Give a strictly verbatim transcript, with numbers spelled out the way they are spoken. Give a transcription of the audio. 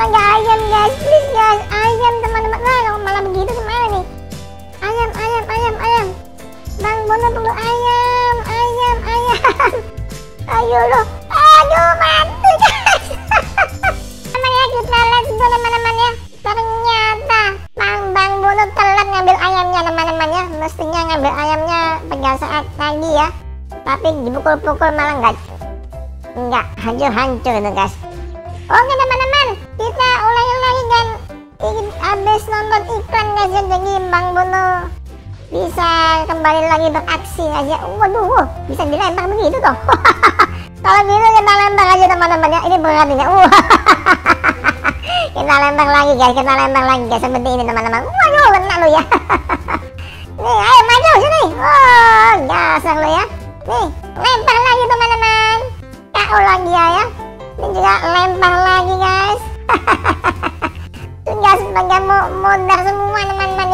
naga ayam guys, please guys, ayam teman-teman. Wah, malah begitu gimana nih? Ayam, ayam, ayam, ayam. Bang Bono perlu ayam, ayam, ayam. Ayo loh, aduh mati guys. Namanya kita lihat dulu teman-teman ya. Ternyata Bang Bang Bono telat ngambil ayamnya teman-teman ya. Mestinya ngambil ayamnya pada saat tadi ya. Tapi dipukul-pukul malah enggak, enggak hancur-hancur itu guys. Oke teman-teman, kita ulangi lagi kan. Habis nonton iklan guys ya, jadi Bang Bono bisa kembali lagi beraksi aja. Waduh, bisa dilempar begitu toh. Kalau gitu kita lempar aja teman-teman ya. Ini berat ini. Uh. Kita lempar lagi guys, kita lempar lagi guys seperti ini teman-teman. Waduh, kena lu ya. Nih, ayo maju sini. Oh, dasar lu ya. Nih, lempar lagi teman-teman. K O lagi ya ya. Ini juga lempar lagi guys. Tugas sebagai modar semua teman-teman